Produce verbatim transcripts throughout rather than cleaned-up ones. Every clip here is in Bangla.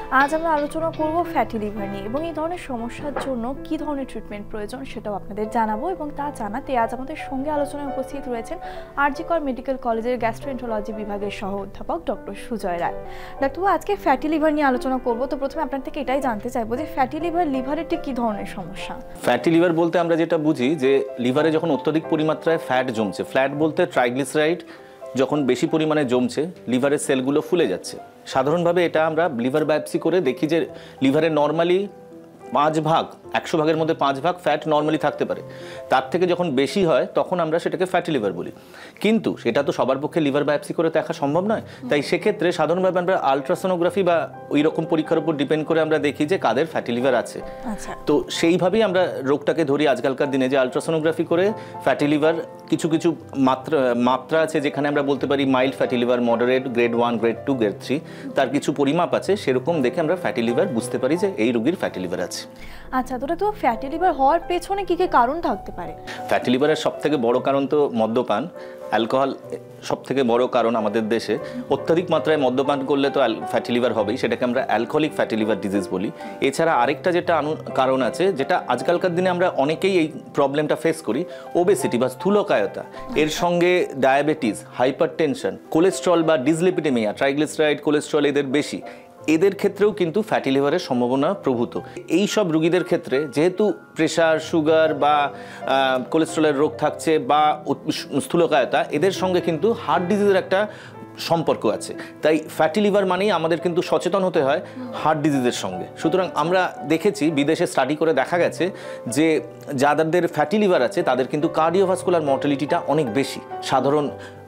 আজ আমরা আলোচনা করব ফ্যাটি লিভার নিয়ে এবং এই ধরনের সমস্যার জন্য কি ধরনের ট্রিটমেন্ট প্রয়োজন সেটাও আপনাদের জানাবো। এবং তা জানাতে আজ আমাদের সঙ্গে আলোচনায় উপস্থিত রয়েছেন আরজি কর মেডিকেল কলেজের গ্যাস্ট্রোএন্টারোলজি বিভাগের সহ অধ্যাপক ডক্টর সুজয় রায়। ডাক্তারবাবু, আজকে ফ্যাটি লিভার নিয়ে আলোচনা করব, তো প্রথমে আপনার থেকে এটাই জানতে চাইবো যে ফ্যাটি লিভার লিভারের ঠিক কি ধরনের সমস্যা? ফ্যাটি লিভার বলতে আমরা যেটা বুঝি যে লিভারে যখন অত্যধিক পরিমাত্রায় ফ্যাট জমছে, ফ্যাট বলতে ট্রাইগ্লিসারাইড যখন বেশি পরিমাণে জমছে লিভারের সেলগুলো ফুলে যাচ্ছে। সাধারণভাবে এটা আমরা লিভার বায়োপসি করে দেখি যে লিভারে নর্মালি পাঁচ ভাগ একশো ভাগের মধ্যে পাঁচ ভাগ ফ্যাট নর্মালি থাকতে পারে, তার থেকে যখন বেশি হয় তখন আমরা সেটাকে ফ্যাটি লিভার বলি। কিন্তু সেটা তো সবার পক্ষে লিভার বায়োপসি করে দেখা সম্ভব নয়, তাই সেক্ষেত্রে সাধারণভাবে আমরা আলট্রাসোনোগ্রাফি বা ওই রকম পরীক্ষার উপর ডিপেন্ড করে আমরা দেখি যে কাদের ফ্যাটি লিভার আছে। তো সেইভাবেই আমরা রোগটাকে ধরি আজকালকার দিনে, যে আলট্রাসোনোগ্রাফি করে ফ্যাটি লিভার কিছু কিছু মাত্রা মাত্রা আছে যেখানে আমরা বলতে পারি mild fatty liver, moderate, grade one, grade two, grade three, তার কিছু পরিমাপ আছে, সেরকম দেখে আমরা ফ্যাটি লিভার বুঝতে পারি যে এই রোগীর ফ্যাটি লিভার আছে। আচ্ছা, তো তো ফ্যাটি লিভার হওয়ার পেছনে কি কি কারণ থাকতে পারে? ফ্যাটি লিভারের সবথেকে বড় কারণ তো মদ্যপান, অ্যালকোহল সবথেকে বড় কারণ আমাদের দেশে। অত্যাধিক মাত্রায় মদ্যপান করলে তো ফ্যাটি লিভার হবেই, সেটাকে আমরা অ্যালকোহলিক ফ্যাটি লিভার ডিজিজ বলি। এছাড়া আরেকটা যেটা কারণ আছে, যেটা আজকালকার দিনে আমরা অনেকেই এই প্রবলেমটা ফেস করি, ওবেসিটি বা স্থূলকায়তা, এর সঙ্গে ডায়াবেটিস, হাইপারটেনশন, কোলেস্ট্রল বা ডিসলিপিডেমিয়া, ট্রাইগ্লিসারাইড, কোলেস্ট্রল এদের বেশি, এদের ক্ষেত্রেও কিন্তু ফ্যাটি লিভারের সম্ভাবনা প্রভূত। এই সব রোগীদের ক্ষেত্রে যেহেতু প্রেশার, সুগার বা কোলেস্ট্রলের রোগ থাকছে বা স্থূলকায়তা, এদের সঙ্গে কিন্তু হার্ট ডিজিজের একটা সম্পর্ক আছে। তাই ফ্যাটি লিভার মানেই আমাদের কিন্তু সচেতন হতে হয় হার্ট ডিজিজের সঙ্গে। সুতরাং আমরা দেখেছি, বিদেশে স্টাডি করে দেখা গেছে যে যাদের ফ্যাটি লিভার আছে তাদের কিন্তু কার্ডিওভাস্কুলার মর্টালিটিটা অনেক বেশি সাধারণ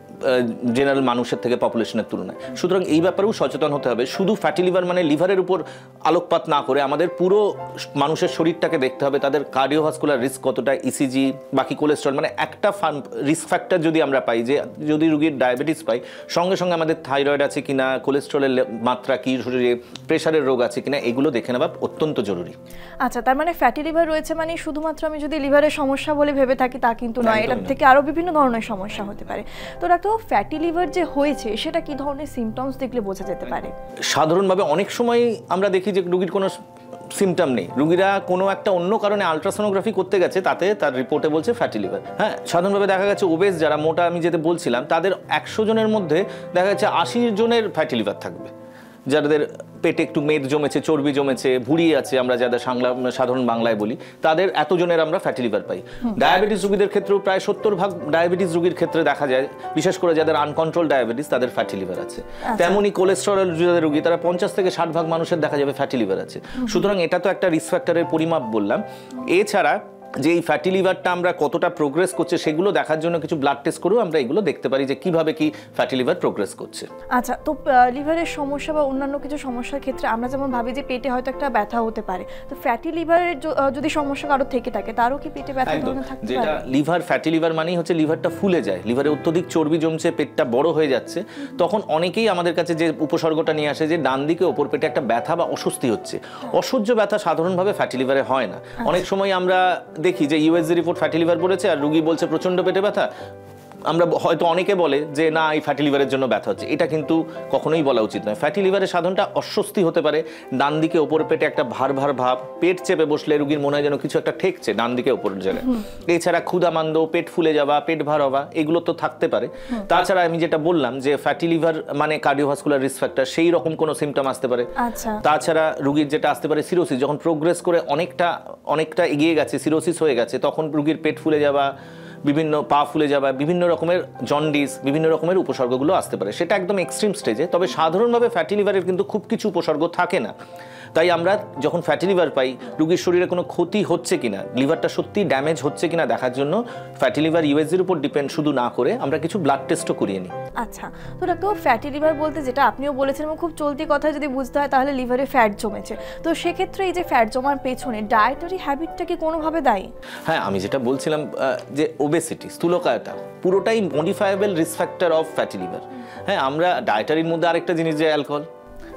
জেনারেল মানুষের থেকে পপুলেশনের তুলনায়। সুতরাং এই ব্যাপারেও সচেতন হতে হবে। শুধু ফ্যাটি লিভার মানে লিভারের উপর আলোকপাত না করে আমাদের পুরো মানুষের শরীরটাকে দেখতে হবে, তাদের কার্ডিওভাস্কুলার রিস্ক কতটা, ইসিজি, বাকি কোলেস্ট্রল, মানে একটা রিস্ক ফ্যাক্টর যদি আমরা পাই, যে যদি রোগীর ডায়াবেটিস পাই, সঙ্গে সঙ্গে আমাদের থাইরয়েড আছে কিনা, কোলেস্ট্রলের মাত্রা কি, শরীরে প্রেশারের রোগ আছে কিনা, এগুলো দেখে নেওয়া অত্যন্ত জরুরি। আচ্ছা, তার মানে ফ্যাটি লিভার রয়েছে মানে শুধুমাত্র আমি যদি লিভারের সমস্যা বলে ভেবে থাকি তা কিন্তু নয়, এটার থেকে আরো বিভিন্ন ধরনের সমস্যা হতে পারে। তো ডাক্তার, ফ্যাটি লিভার যে হয়েছে সেটা কি ধরনের সিমটমস দেখলে বোঝা যেতে পারে? সাধারণভাবে অনেক সময় আমরা দেখি যে রোগীর কোনো সিমটম নেই, রোগীরা কোনো একটা অন্য কারণে আলট্রাসোনোগ্রাফি করতে গেছে, তাতে তার রিপোর্টে বলছে ফ্যাটি লিভার। হ্যাঁ, সাধারণভাবে দেখা গেছে ওবেস যারা, মোটা আমি যেতে বলছিলাম, তাদের একশো জনের মধ্যে দেখা যাচ্ছে আশি জনের ফ্যাটি লিভার থাকবে, যাদের পেটে একটু মেদ জমেছে, চর্বি জমেছে, ভুঁড়ি আছে, আমরা যাদের সাধারণ বাংলায় বলি, তাদের এতজনের আমরা ফ্যাটি লিভার পাই। ডায়াবেটিস রোগীদের ক্ষেত্রেও প্রায় সত্তর ভাগ ডায়াবেটিস রোগীর ক্ষেত্রে দেখা যায়, বিশেষ করে যাদের আনকন্ট্রোল ডায়াবেটিস, তাদের ফ্যাটি লিভার আছে। তেমনি কোলেস্টেরল যাদের রোগী, তারা পঞ্চাশ থেকে ষাট ভাগ মানুষের দেখা যাবে ফ্যাটি লিভার আছে। সুতরাং এটা তো একটা রিস্ক ফ্যাক্টরের পরিমাপ বললাম। এছাড়া যে এই ফ্যাটি লিভারটা আমরা কতটা প্রোগ্রেস করছে সেগুলো দেখার জন্য কিছু ব্লাড টেস্ট করেও আমরা এগুলো দেখতে পারি যে কিভাবে কি ফ্যাটি লিভার প্রোগ্রেস করছে। আচ্ছা, তো লিভারের সমস্যা বা অন্যান্য কিছু সমস্যার ক্ষেত্রে আমরা যেমন ভাবি যে পেটে হয়তো একটা ব্যথা হতে পারে, তো ফ্যাটি লিভারের যদি সমস্যা কারো থেকে থাকে তারও কি পেটে ব্যথা ধরনের থাকতে পারে? যেটা লিভার ফ্যাটি লিভার মানেই হচ্ছে লিভারটা ফুলে যায়, লিভারে অত্যধিক চর্বি জমছে, পেটটা বড় হয়ে যাচ্ছে, তখন অনেকেই আমাদের কাছে যে উপসর্গটা নিয়ে আসে যে ডান দিকে ওপর পেটে একটা ব্যথা বা অস্বস্তি হচ্ছে। অসহ্য ব্যথা সাধারণভাবে ফ্যাটি লিভারে হয় না। অনেক সময় আমরা দেখি যে ইউএসজি রিপোর্ট ফ্যাটি লিভার বলেছে আর রোগী বলছে প্রচন্ড পেটে ব্যথা, আমরা হয়তো অনেকে বলে যে না এই ফ্যাটি লিভারের জন্য ব্যথা হচ্ছে, এটা কিন্তু কখনোই বলা উচিত নয়। ফ্যাটি লিভারের সাধারণটা অস্বস্তি হতে পারে, ডান দিকে ওপর পেটে একটা ভার ভার ভাব, পেট চেপে বসলে রোগীর মনে হয় যেন কিছু একটা ঠেকছে ডান দিকে ওপরের জায়গায়। এছাড়া ক্ষুধামান্দ, পেট ফুলে যাওয়া, পেট ভার হওয়া, এগুলো তো থাকতে পারে। তাছাড়া আমি যেটা বললাম যে ফ্যাটি লিভার মানে কার্ডিওভাস্কুলার রিস্ক ফ্যাক্টর, সেই রকম কোনো সিমটম আসতে পারে। তাছাড়া রোগীর যেটা আসতে পারে সিরোসিস, যখন প্রোগ্রেস করে অনেকটা অনেকটা এগিয়ে গেছে, সিরোসিস হয়ে গেছে, তখন রোগীর পেট ফুলে যাওয়া, বিভিন্ন পা ফুলে যাওয়া, বিভিন্ন রকমের জন্ডিস, বিভিন্ন রকমের উপসর্গগুলো আসতে পারে। সেটা একদম এক্সট্রিম স্টেজে। তবে সাধারণভাবে ফ্যাটি লিভারের কিন্তু খুব কিছু উপসর্গ থাকে না। তাই আমরা যখন ফ্যাটি লিভার পাই, রোগীর শরীরে কোনো ক্ষতি হচ্ছে কিনা, লিভারটা সত্যি ড্যামেজ হচ্ছে কিনা দেখার জন্য ফ্যাটি লিভার ইউএসজির উপর ডিপেন্ড শুধু না করে আমরা কিছু ব্লাড টেস্টও করিয়ে নিই। আচ্ছা, তো ডাক্তার, ফ্যাটি লিভার বলতে যেটা আপনিও বলেছেন এবং খুব চলতি কথা যদি বুঝতে হয় তাহলে লিভারে ফ্যাট জমেছে, তো সেক্ষেত্রে এই যে ফ্যাট জমার পেছনে ডায়েটারি হ্যাবিটটা কি কোনোভাবে দায়ী? হ্যাঁ, আমি যেটা বলছিলাম যে ওবেসিটি, স্থূলকায়তা পুরোটাই modifiable risk factor of fatty liver. হ্যাঁ, আমরা ডায়েটারির মধ্যে আরেকটা জিনিস যে অ্যালকোহল,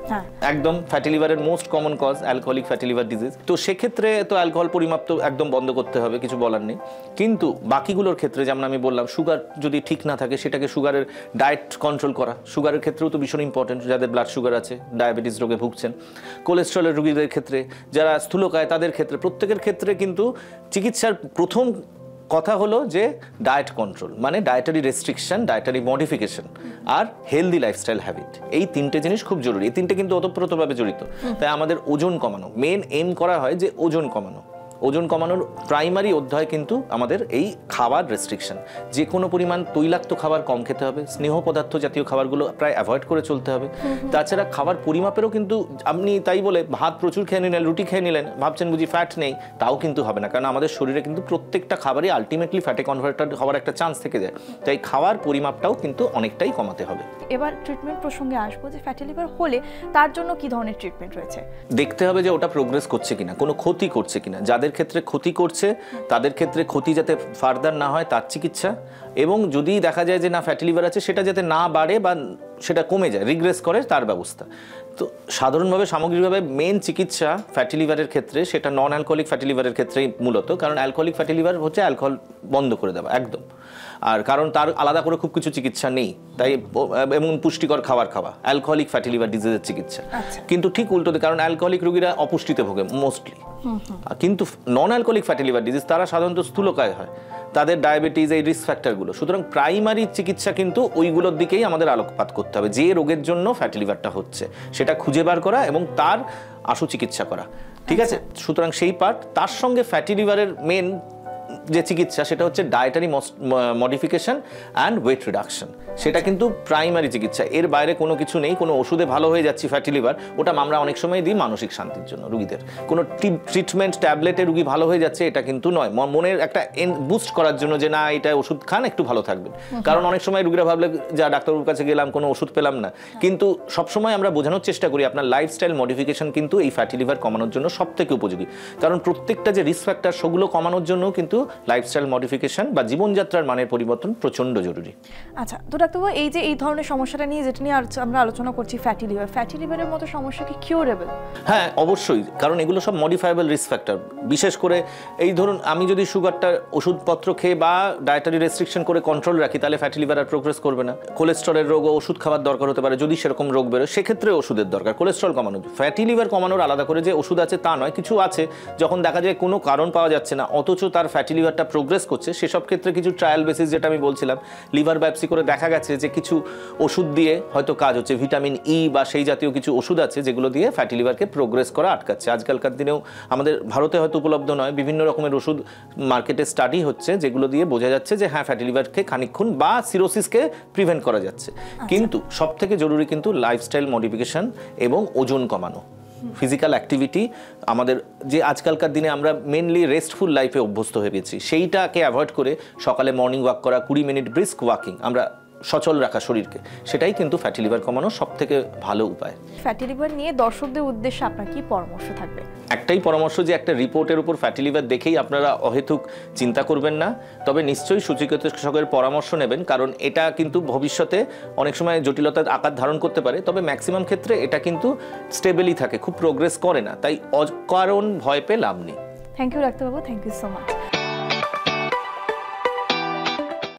হ্যাঁ একদম ফ্যাটি লিভারের most common cause alcoholic fatty liver disease. তো সেক্ষেত্রে তো অ্যালকোহল পরিমাপ তো একদম বন্ধ করতে হবে, কিছু বলার নেই। কিন্তু বাকিগুলোর ক্ষেত্রে যেমন আমি বললাম, সুগার যদি ঠিক না থাকে সেটাকে সুগারের ডায়েট কন্ট্রোল করা সুগারের ক্ষেত্রেও তো ভীষণ ইম্পর্টেন্ট, যাদের ব্লাড সুগার আছে, ডায়াবেটিস রোগে ভুগছেন, কোলেস্ট্রলের রোগীদের ক্ষেত্রে, যারা স্থূলকায় তাদের ক্ষেত্রে, প্রত্যেকের ক্ষেত্রে কিন্তু চিকিৎসার প্রথম কথা হলো যে ডায়েট কন্ট্রোল, মানে ডায়েটারি রেস্ট্রিকশন, ডায়েটারি মডিফিকেশন আর হেলদি লাইফস্টাইল হ্যাবিট। এই তিনটে জিনিস খুব জরুরি, এই তিনটে কিন্তু ওতপ্রোতভাবে জড়িত। তাই আমাদের ওজন কমানো, মেন এম করা হয় যে ওজন কমানো। ওজন কমানোর প্রাইমারি অধ্যায় কিন্তু আমাদের এই খাবার রেস্ট্রিকশন, যে কোনো পরিমাণ তৈলাক্ত খাবার কম খেতে হবে, স্নেহ পদার্থ জাতীয় খাবারগুলো প্রায় অ্যাভয়েড করে চলতে হবে। তাছাড়া খাবার পরিমাপেরও কিন্তু আপনি তাই বলে ভাত প্রচুর খেয়ে নিলেন, রুটি খেয়ে নিলেন, ভাবছেন বুঝি ফ্যাট নেই, তাও কিন্তু হবে না, কারণ আমাদের শরীরে কিন্তু প্রত্যেকটা খাবারই আলটিমেটলি ফ্যাটে কনভার্টার হওয়ার একটা চান্স থেকে যায়। তাই খাওয়ার পরিমাপটাও কিন্তু অনেকটাই কমাতে হবে। এবার ট্রিটমেন্ট প্রসঙ্গে আসবো, যে ফ্যাটি লিভার হলে তার জন্য কি ধরনের ট্রিটমেন্ট রয়েছে? দেখতে হবে যে ওটা প্রোগ্রেস করছে কিনা, কোনো ক্ষতি করছে কিনা। যাদের ক্ষেত্রে ক্ষতি করছে তাদের ক্ষেত্রে ক্ষতি যাতে ফার্দার না হয় তার চিকিৎসা, এবং যদি দেখা যায় যে না ফ্যাটি লিভার আছে সেটা যাতে না বাড়ে বা সেটা কমে যায়, রিগ্রেস করে, তার ব্যবস্থা। তো সাধারণভাবে সামগ্রিকভাবে মেন চিকিৎসা ফ্যাটি লিভারের ক্ষেত্রে সেটা নন অ্যালকোহলিক ফ্যাটি লিভারের ক্ষেত্রেই মূলত, কারণ অ্যালকোহলিক ফ্যাটি লিভার হচ্ছে অ্যালকোহল বন্ধ করে দেওয়া একদম, আর কারণ তার আলাদা করে খুব কিছু চিকিৎসা নেই, তাই এবং পুষ্টিকর খাবার খাওয়া অ্যালকোহলিক ফ্যাটি লিভার ডিজিজের চিকিৎসা। কিন্তু ঠিক উল্টো, কারণ অ্যালকোহলিক রোগীরা অপুষ্টিতে ভোগে মোস্টলি, কিন্তু non alcoholic fatty liver disease তারা সাধারণত স্থূলকায় হয়, তাদের ডায়াবেটিস, এই রিস্ক ফ্যাক্টরগুলো। সুতরাং প্রাইমারি চিকিৎসা কিন্তু ওইগুলোর দিকেই আমাদের আলোকপাত করতে হবে, যে রোগের জন্য ফ্যাটি লিভারটা হচ্ছে সেটা খুঁজে বার করা এবং তার আশু চিকিৎসা করা, ঠিক আছে? সুতরাং সেই পার্ট, তার সঙ্গে ফ্যাটি লিভারের মেন যে চিকিৎসা সেটা হচ্ছে dietary modification and weight reduction, সেটা কিন্তু প্রাইমারি চিকিৎসা, এর বাইরে কোনো কিছু নেই। কোনো ওষুধে ভালো হয়ে যাচ্ছি ফ্যাটি লিভার, ওটা আমরা অনেক সময় দিই মানসিক শান্তির জন্য রুগীদের, কোনো ট্রিটমেন্ট ট্যাবলেটে রুগী ভালো হয়ে যাচ্ছে এটা কিন্তু নয়, মনের একটা বুস্ট করার জন্য যে না এটা ওষুধ খান একটু ভালো থাকবেন। কারণ অনেক সময় রুগীরা ভাবলে যা ডাক্তারবাবুর কাছে গেলাম কোনো ওষুধ পেলাম না, কিন্তু সবসময় আমরা বোঝানোর চেষ্টা করি আপনার লাইফস্টাইল মডিফিকেশন কিন্তু এই ফ্যাটি লিভার কমানোর জন্য সব থেকে উপযোগী, কারণ প্রত্যেকটা যে রিস্ক ফ্যাক্টর সেগুলো কমানোর জন্য কিন্তু লাইফস্টাইল মডিফিকেশন বা জীবনযাত্রার মানের পরিবর্তন প্রচন্ড জরুরি। আচ্ছা, তো ডাক্তারবাবু এই যে এই ধরনের সমস্যাটা নিয়ে যেটা নিয়ে আমরা আলোচনা করছি, ফ্যাটি লিভার, ফ্যাটি লিভারের মতো সমস্যা কি কিউরেবল? হ্যাঁ অবশ্যই, কারণ এগুলো সব মডিফায়েবল রিস্ক ফ্যাক্টর। বিশেষ করে এই ধরুন আমি যদি সুগারটা ওষুধপত্র খেয়ে বা ডায়েটারি রেস্ট্রিকশন করে কন্ট্রোল রাখি, তাহলে ফ্যাটি লিভার আর প্রোগ্রেস করবে না। কোলেস্ট্রলের রোগ ওষুধ খাবার দরকার হতে পারে, যদি সেরকম রোগ বেরোয় সেক্ষেত্রে ওষুধের দরকার কোলেস্ট্রল কমানো। ফ্যাটি লিভার কমানোর আলাদা করে যে ওষুধ আছে তা নয়, কিছু আছে যখন দেখা যায় কোনো কারণ পাওয়া যাচ্ছে না অথচ তার ফ্যাটি লিভারটা প্রোগ্রেস করছে, সেসব ক্ষেত্রে কিছু ট্রায়াল বেসিস, যেটা আমি বলছিলাম, লিভার বায়োপসি করে দেখা গেছে যে কিছু ওষুধ দিয়ে হয়তো কাজ হচ্ছে, ভিটামিন ই বা সেই জাতীয় কিছু ওষুধ আছে যেগুলো দিয়ে ফ্যাটি লিভারকে প্রোগ্রেস করা আটকাচ্ছে। আজকালকার দিনেও আমাদের ভারতে হয়তো উপলব্ধ নয়, বিভিন্ন রকমের ওষুধ মার্কেটে স্টাডি হচ্ছে যেগুলো দিয়ে বোঝা যাচ্ছে যে হ্যাঁ ফ্যাটি লিভারকে খানিকক্ষণ বা সিরোসিসকে প্রিভেন্ট করা যাচ্ছে। কিন্তু সব থেকে জরুরি কিন্তু লাইফস্টাইল মডিফিকেশন এবং ওজন কমানো, ফিজিক্যাল অ্যাক্টিভিটি। আমাদের যে আজকালকার দিনে আমরা মেনলি রেস্টফুল লাইফে অভ্যস্ত হয়ে গেছি, সেইটাকে অ্যাভয়েড করে সকালে মর্নিং ওয়াক করা, কুড়ি মিনিট ব্রিস্ক ওয়াকিং, আমরা সচল রাখা শরীরকে, সেটাই কিন্তু ফ্যাটি লিভার কমানোর সব থেকে ভালো উপায়। ফ্যাটি লিভার নিয়ে দর্শকদের উদ্দেশ্যে আপনার কি পরামর্শ থাকবে? একটাই পরামর্শ যে একটা রিপোর্টের উপর ফ্যাটি লিভার দেখেই আপনারা অহেতুক চিন্তা করবেন না, তবে নিশ্চয়ই সুচিকিৎসকের পরামর্শ নেবেন, কারণ এটা কিন্তু ভবিষ্যতে অনেক সময় জটিলতার আকার ধারণ করতে পারে, তবে ম্যাক্সিমাম ক্ষেত্রে এটা কিন্তু স্টেবলই থাকে, খুব প্রোগ্রেস করে না, তাই অকারণ ভয় পেয়ে লাভ নেই। থ্যাংক ইউ ডাক্তারবাবু, থ্যাংক ইউ সো মাচ।